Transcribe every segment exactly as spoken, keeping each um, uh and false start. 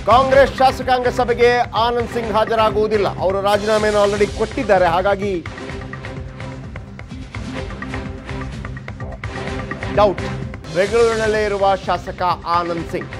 ಕಾಂಗ್ರೆಸ್ ಶಾಸಕಾಂಗ ಸಭೆಗೆ ಆನಂದ್ ಸಿಂಗ್ ಹಾಜರಾಗುವುದಿಲ್ಲ. ಅವರು ರಾಜೀನಾಮೆಯನ್ನು ಆಲ್ರೆಡಿ ಕೊಟ್ಟಿದ್ದಾರೆ. ಹಾಗಾಗಿ ಡೌಟ್. ಬೆಂಗಳೂರಿನಲ್ಲೇ ಇರುವ ಶಾಸಕ ಆನಂದ್ ಸಿಂಗ್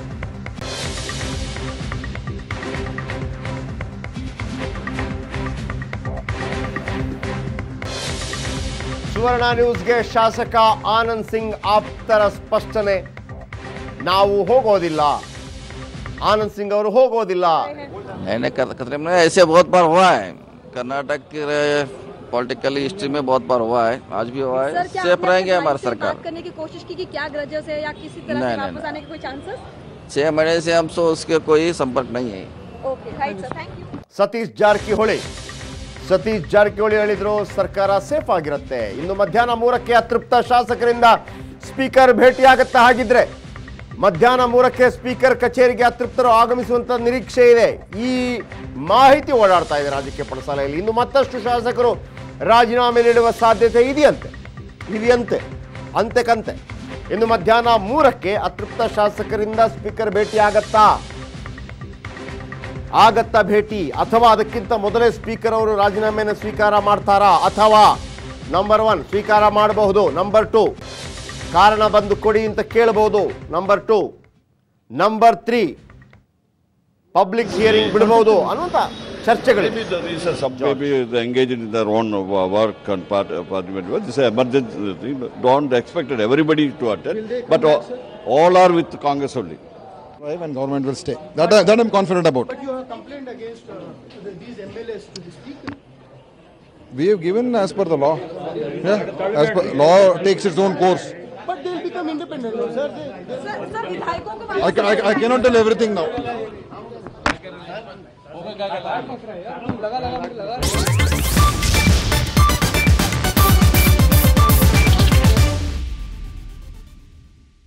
ಸುವರ್ಣ ನ್ಯೂಸ್ಗೆ ಶಾಸಕ ಆನಂದ್ ಸಿಂಗ್ ಆಪ್ತರ ಸ್ಪಷ್ಟನೆ. ನಾವು ಹೋಗೋದಿಲ್ಲ, आनंद सिंह और होगोदिल्ला. ऐसे बहुत बार हुआ है कर्नाटक के पॉलिटिकल हिस्ट्री में, बहुत बार हुआ है, आज भी हुआ है. सेफ रहेंगे हमारी सरकार. बात करने की कोशिश की कि क्या ग्रजेस है या किसी तरह से वापस आने के कोई चांसेस? छह महीने से हम तो उसके कोई संपर्क नहीं है. Okay right sir, thank you. Satish Jarakiholi Satish Jarakiholi ಹೇಳಿದ್ರು ಸರ್ಕಾರ ಸೇಫ್ ಆಗಿರುತ್ತೆ. ಇನ್ನು ಮಧ್ಯಾಹ್ನ ಮೂರಕ್ಕೆ ಅತೃಪ್ತ ಶಾಸಕರಿಂದ ಸ್ಪೀಕರ್ ಭೇಟಿಯಾಗುತ್ತಾ. ಹಾಗಿದ್ರೆ ಮಧ್ಯಾಹ್ನ ಮೂರಕ್ಕೆ ಸ್ಪೀಕರ್ ಕಚೇರಿಗೆ ಅತೃಪ್ತರು ಆಗಮಿಸುವಂತ ನಿರೀಕ್ಷೆ ಇದೆ. ಈ ಮಾಹಿತಿ ಓಡಾಡ್ತಾ ಇದೆ ರಾಜಕೀಯ ಪಡಸಾಲೆಯಲ್ಲಿ. ಇನ್ನು ಮತ್ತಷ್ಟು ಶಾಸಕರು ರಾಜೀನಾಮೆ ನೀಡುವ ಸಾಧ್ಯತೆ ಇದೆಯಂತೆ ಇದೆಯಂತೆ ಅಂತೆ ಕಂತೆ. ಇನ್ನು ಮಧ್ಯಾಹ್ನ ಮೂರಕ್ಕೆ ಅತೃಪ್ತ ಶಾಸಕರಿಂದ ಸ್ಪೀಕರ್ ಭೇಟಿ ಆಗತ್ತಾ ಆಗತ್ತಾ ಭೇಟಿ ಅಥವಾ ಅದಕ್ಕಿಂತ ಮೊದಲೇ ಸ್ಪೀಕರ್ ಅವರು ರಾಜೀನಾಮೆಯನ್ನು ಸ್ವೀಕಾರ ಮಾಡ್ತಾರಾ? ಅಥವಾ ನಂಬರ್ ಒನ್ ಸ್ವೀಕಾರ ಮಾಡಬಹುದು, ನಂಬರ್ ಟು ಕಾರಣ ಬಂದು ಕೊಡಿ ಅಂತ ಕೇಳಬಹುದು, number two number three public hearing ಬಿಡಬಹುದು ಅನ್ನುವಂತ ಚರ್ಚೆಗಳು. engaged in their own work and parliament. This is emergency. Don't expect everybody to attend, but all are with Congress only. When government will stay, that, that I'm confident about. But you have complained against uh, these M L As to the speaker. We have given as per the law. Yeah, as per law takes its own course. But they'll become independent, no, sir. They, they sir sir विधायकों को I, can, I, I cannot tell everything now.